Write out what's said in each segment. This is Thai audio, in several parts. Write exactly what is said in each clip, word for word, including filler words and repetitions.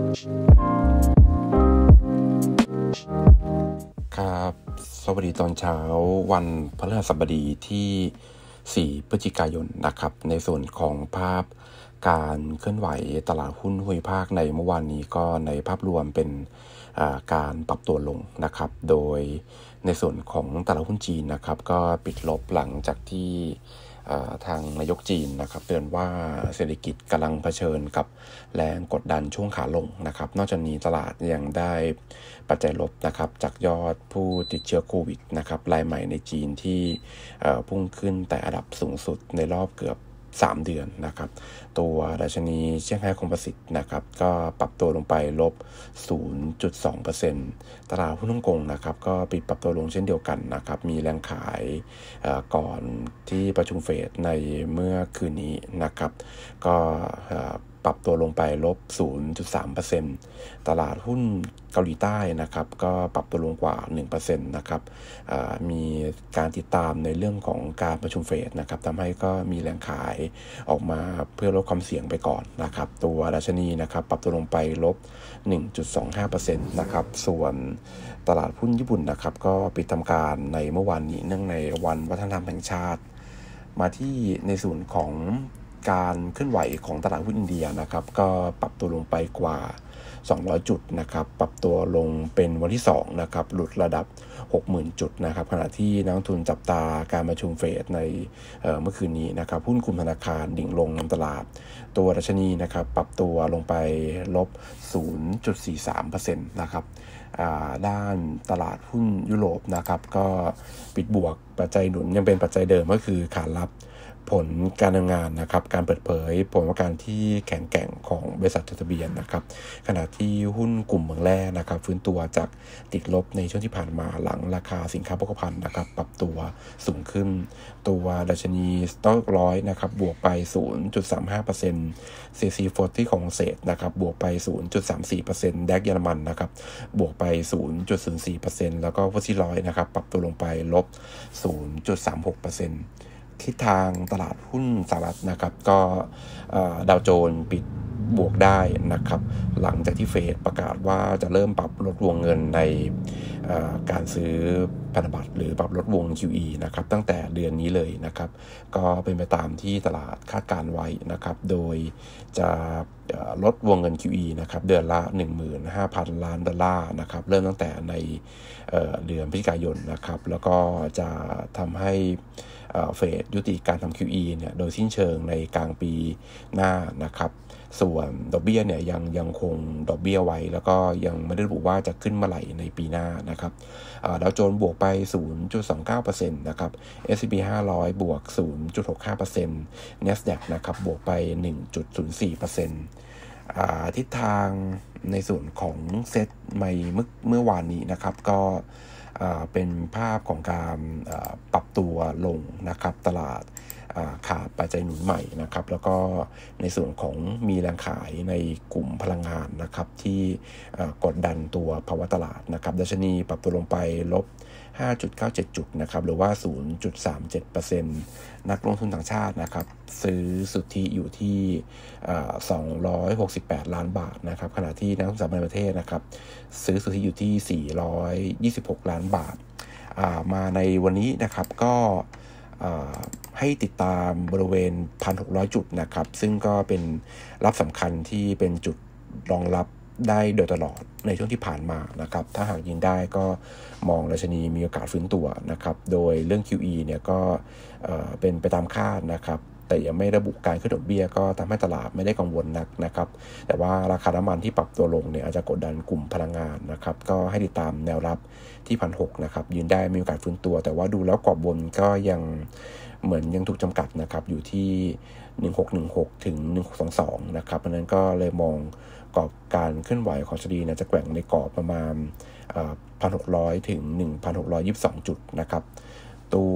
ครับสวัสดีตอนเช้าวันพฤหัสบดีที่สี่พฤศจิกายนนะครับในส่วนของภาพการเคลื่อนไหวตลาดหุ้นภูมิภาคในเมื่อวานนี้ก็ในภาพรวมเป็นการปรับตัวลงนะครับโดยในส่วนของตลาดหุ้นจีนนะครับก็ปิดลบหลังจากที่ทางนายกจีนนะครับเตือนว่าเศรษฐกิจกำลังเผชิญกับแรงกดดันช่วงขาลงนะครับนอกจากนี้ตลาดยังได้ปัจจัยลบนะครับจากยอดผู้ติดเชื้อโควิดนะครับรายใหม่ในจีนที่พุ่งขึ้นแต่อันดับสูงสุดในรอบเกือบสามเดือนนะครับตัวดัชนีเซี่ยงไฮ้คอมโพสิตนะครับก็ปรับตัวลงไปลบ ศูนย์จุดสองเปอร์เซ็นต์ ตลาดหุ้นฮ่องกงนะครับก็ปิดปรับตัวลงเช่นเดียวกันนะครับมีแรงขายก่อนที่ประชุมเฟดในเมื่อคืนนี้นะครับก็ปรับตัวลงไปลบ ศูนย์จุดสามเปอร์เซ็นต์ ตลาดหุ้นเกาหลีใต้นะครับก็ปรับตัวลงกว่า หนึ่งเปอร์เซ็นต์ นะครับมีการติดตามในเรื่องของการประชุมเฟดนะครับทำให้ก็มีแรงขายออกมาเพื่อลดความเสี่ยงไปก่อนนะครับตัวดัชนีนะครับปรับตัวลงไปลบ หนึ่งจุดสองห้าเปอร์เซ็นต์ นะครับส่วนตลาดหุ้นญี่ปุ่นนะครับก็ปิดทำการในเมื่อวานนี้เนื่องในวันวัฒนธรรมแห่งชาติมาที่ในส่วนของการเคลื่อนไหวของตลาดหุ้นอินเดียนะครับก็ปรับตัวลงไปกว่าสองร้อยจุดนะครับปรับตัวลงเป็นวันที่สองนะครับหลุดระดับ หกหมื่น จุดนะครับขณะที่นักลงทุนจับตาการประชุมเฟดใน เอ่อ เมื่อคืนนี้นะครับหุ้นกลุ่มธนาคารดิ่งลงนำตลาดตัวดัชนีนะครับปรับตัวลงไปลบ ศูนย์จุดสี่สามเปอร์เซ็นต์ นะครับด้านตลาดหุ้นยุโรปนะครับก็ปิดบวกปัจจัยหนุนยังเป็นปัจจัยเดิมก็คือขารับผลการดำเนินงานนะครับการเปิดเผยผลประกอบการที่แข็งแกร่งของบริษัทจดทะเบียนนะครับขณะที่หุ้นกลุ่มเมืองแร่นะครับฟื้นตัวจากติดลบในช่วงที่ผ่านมาหลังราคาสินค้าโภคภัณฑ์นะครับปรับตัวสูงขึ้นตัวดัชนีสต็อกร้อยนะครับบวกไป ศูนย์จุดสามห้าเปอร์เซ็นต์ ซี ซี สี่สิบ ของเศษนะครับบวกไป ศูนย์จุดสามสี่เปอร์เซ็นต์ แดกเยอรมันนะครับบวกไป ศูนย์จุดศูนย์สี่เปอร์เซ็นต์ แล้วก็ฟุตซี่ร้อยนะครับปรับตัวลงไปลบ ศูนย์จุดสามหกเปอร์เซ็นต์ทิศทางตลาดหุ้นสหรัฐนะครับก็ดาวโจนส์ปิดบวกได้นะครับหลังจากที่เฟดประกาศว่าจะเริ่มปรับลดวงเงินในการซื้อพันธบัตรหรือปรับลดวง คิว อี นะครับตั้งแต่เดือนนี้เลยนะครับก็เป็นไปตามที่ตลาดคาดการไว้นะครับโดยจะลดวงเงิน คิว อี นะครับเดือนละ หนึ่งหมื่นห้าพัน ล้านดอลลาร์นะครับเริ่มตั้งแต่ในเดือนพฤศจิกายนนะครับแล้วก็จะทำให้เฟดยุติการทำ คิว อี เนี่ยโดยสิ้นเชิงในกลางปีหน้านะครับส่วนดอกเบี้ยเนี่ยยังยังคงดอกเบี้ยไว้แล้วก็ยังไม่ได้ระบุว่าจะขึ้นเมื่อไหร่ในปีหน้านะครับดาวโจนส์บวกไป ศูนย์จุดสองเก้าเปอร์เซ็นต์ นะครับ เอส แอนด์ พี ห้าร้อยบวก ศูนย์จุดหกห้าเปอร์เซ็นต์ NASDAQ นะครับบวกไป หนึ่งจุดศูนย์สี่เปอร์เซ็นต์ อ่าทิศทางในส่วนของเซตใหม่เมื่อเมื่อวานนี้นะครับก็เป็นภาพของการปรับตัวลงนะครับตลาดขาดปัจจัยหนุนใหม่นะครับแล้วก็ในส่วนของมีแรงขายในกลุ่มพลังงานนะครับที่กดดันตัวภาวะตลาดนะครับดัชนีปรับตัวลงไปลบ ห้าจุดเก้าเจ็ด จุดนะครับหรือว่า ศูนย์จุดสามเจ็ดเปอร์เซ็นต์ นักลงทุนต่างชาตินะครับซื้อสุทธิอยู่ที่สองร้อยหกสิบแปดล้านบาทนะครับขณะที่นักลงทุนต่างประเทศนะครับซื้อสุทธิอยู่ที่สี่ร้อยยี่สิบหกล้านบาทมาในวันนี้นะครับก็ให้ติดตามบริเวณ หนึ่งพันหกร้อย จุดนะครับซึ่งก็เป็นรับสำคัญที่เป็นจุดรองรับได้โดยตลอดในช่วงที่ผ่านมานะครับถ้าหากยิงได้ก็มองดัชนีมีโอกาสฟื้นตัวนะครับโดยเรื่อง คิว อี เนี่ยก็เอ่อเป็นไปตามคาดนะครับแต่ยังไม่ระบุการขึ้นดอกเบี้ยก็ทำให้ตลาดไม่ได้กังวลนักนะครับแต่ว่าราคาน้ำมันที่ปรับตัวลงเนี่ยอาจจะกดดันกลุ่มพลังงานนะครับก็ให้ติดตามแนวรับที่ หนึ่งพันหกร้อย นะครับยืนได้มีโอกาสฟื้นตัวแต่ว่าดูแล้วกรอบบนก็ยังเหมือนยังถูกจำกัดนะครับอยู่ที่หนึ่งพันหกร้อยสิบหกถึงหนึ่งพันหกร้อยยี่สิบสองนะครับเพราะนั้นก็เลยมองกรอบการเคลื่อนไหวของดัชนีเนี่ยจะแกว่งในกรอบประมาณ หนึ่งพันหกร้อย ถึง หนึ่งพันหกร้อยยี่สิบสอง จุดนะครับตัว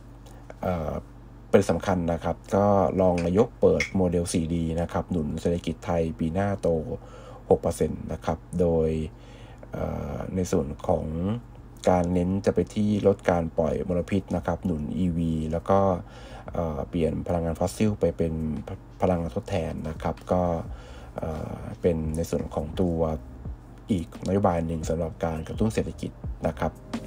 เป็นสำคัญนะครับก็รองนายกเปิดโมเดล โฟร์ ดี นะครับหนุนเศรษฐกิจไทยปีหน้าโต หกเปอร์เซ็นต์ นะครับโดยในส่วนของการเน้นจะไปที่ลดการปล่อยมลพิษนะครับหนุน อี วี แล้วก็เปลี่ยนพลังงานฟอสซิลไปเป็นพลังงานทดแทนนะครับก็เป็นในส่วนของตัวอีกนโยบายหนึ่งสำหรับการกระตุ้นเศรษฐกิจนะครับ